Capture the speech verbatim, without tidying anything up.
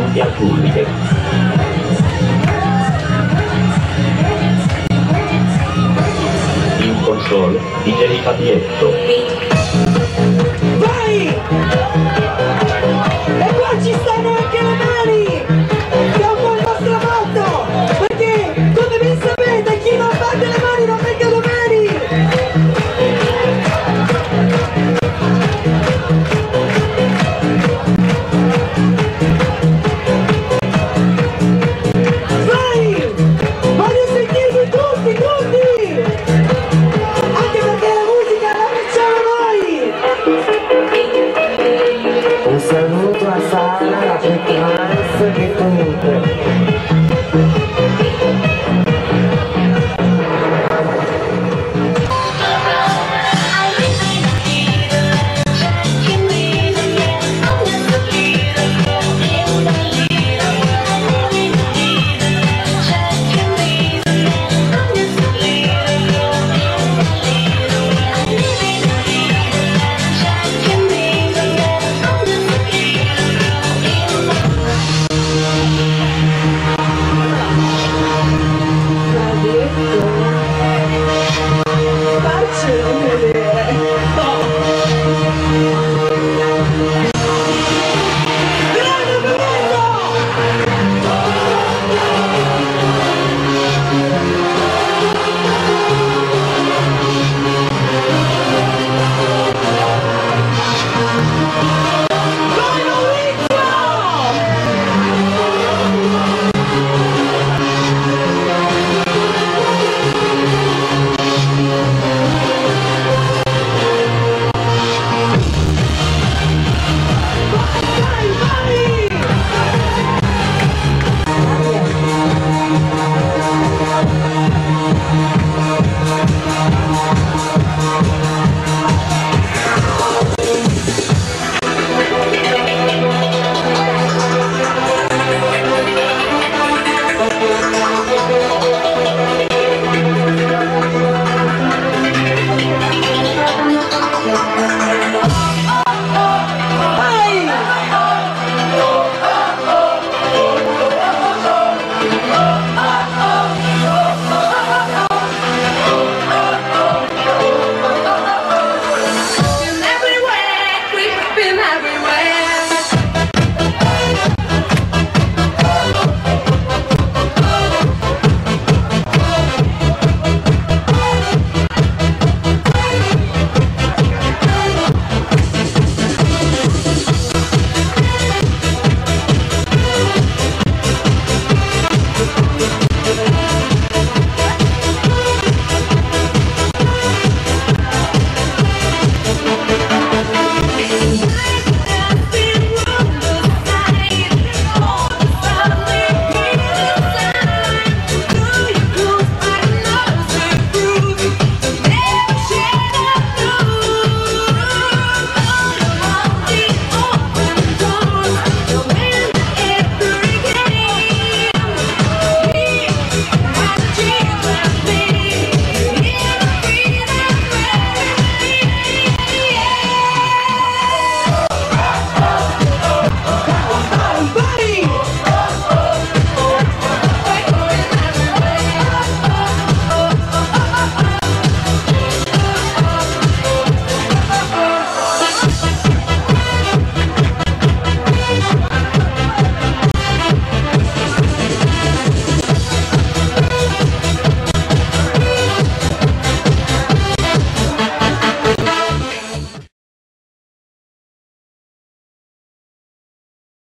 davanti al pubblico. In console D J Fabietto. Vai! E qua ci stanno anche le mani! Che è un po' il nostro motto! Perché, come ben sapete, chi non batte le mani non becca domani! Vai! Voglio sentirvi tutti, tutti! Anche perché la musica la facciamo noi! Un saluto a Sara, la Petranz di Tunte.